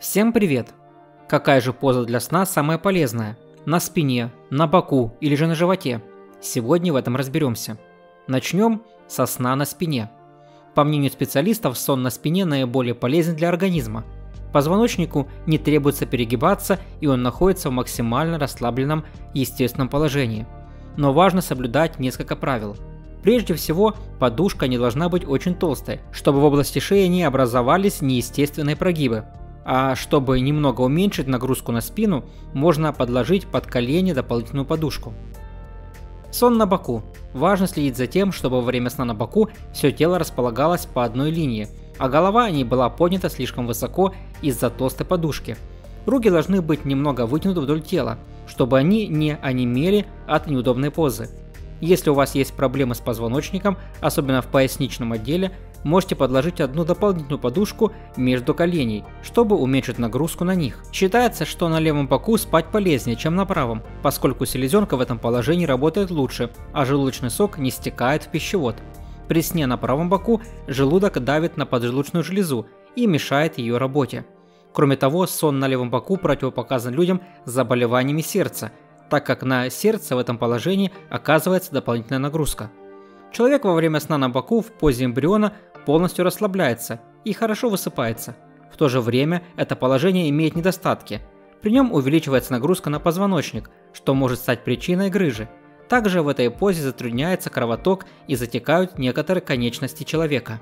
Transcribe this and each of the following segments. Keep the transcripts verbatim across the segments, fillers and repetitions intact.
Всем привет! Какая же поза для сна самая полезная? На спине, на боку или же на животе? Сегодня в этом разберемся. Начнем со сна на спине. По мнению специалистов, сон на спине наиболее полезен для организма. Позвоночнику не требуется перегибаться, и он находится в максимально расслабленном естественном положении. Но важно соблюдать несколько правил. Прежде всего, подушка не должна быть очень толстой, чтобы в области шеи не образовались неестественные прогибы. А чтобы немного уменьшить нагрузку на спину, можно подложить под колени дополнительную подушку. Сон на боку. Важно следить за тем, чтобы во время сна на боку все тело располагалось по одной линии, а голова не была поднята слишком высоко из-за толстой подушки. Руки должны быть немного вытянуты вдоль тела, чтобы они не онемели от неудобной позы. Если у вас есть проблемы с позвоночником, особенно в поясничном отделе, можете подложить одну дополнительную подушку между коленей, чтобы уменьшить нагрузку на них. Считается, что на левом боку спать полезнее, чем на правом, поскольку селезенка в этом положении работает лучше, а желудочный сок не стекает в пищевод. При сне на правом боку желудок давит на поджелудочную железу и мешает ее работе. Кроме того, сон на левом боку противопоказан людям с заболеваниями сердца, так как на сердце в этом положении оказывается дополнительная нагрузка. Человек во время сна на боку в позе эмбриона полностью расслабляется и хорошо высыпается. В то же время это положение имеет недостатки. При нем увеличивается нагрузка на позвоночник, что может стать причиной грыжи. Также в этой позе затрудняется кровоток и затекают некоторые конечности человека.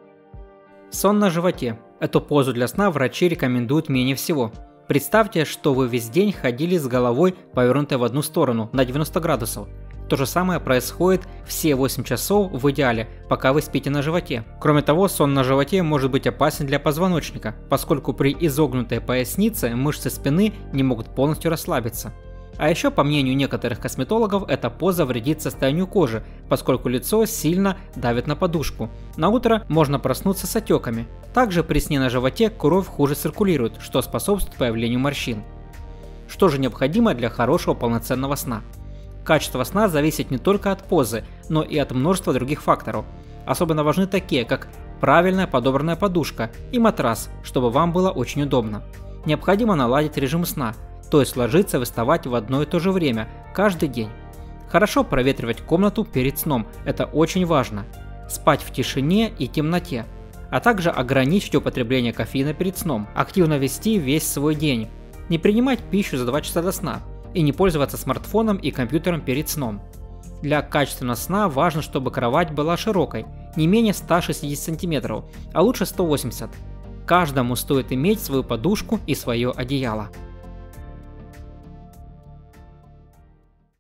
Сон на животе. Эту позу для сна врачи рекомендуют менее всего. Представьте, что вы весь день ходили с головой, повернутой в одну сторону, на девяносто градусов. То же самое происходит все восемь часов в идеале, пока вы спите на животе. Кроме того, сон на животе может быть опасен для позвоночника, поскольку при изогнутой пояснице мышцы спины не могут полностью расслабиться. А еще, по мнению некоторых косметологов, эта поза вредит состоянию кожи, поскольку лицо сильно давит на подушку. На утро можно проснуться с отеками. Также при сне на животе кровь хуже циркулирует, что способствует появлению морщин. Что же необходимо для хорошего полноценного сна? Качество сна зависит не только от позы, но и от множества других факторов. Особенно важны такие, как правильная подобранная подушка и матрас, чтобы вам было очень удобно. Необходимо наладить режим сна, то есть ложиться и вставать в одно и то же время, каждый день. Хорошо проветривать комнату перед сном, это очень важно. Спать в тишине и темноте, а также ограничить употребление кофеина перед сном, активно вести весь свой день, не принимать пищу за два часа до сна и не пользоваться смартфоном и компьютером перед сном. Для качественного сна важно, чтобы кровать была широкой, не менее ста шестидесяти сантиметров, а лучше ста восьмидесяти. Каждому стоит иметь свою подушку и свое одеяло.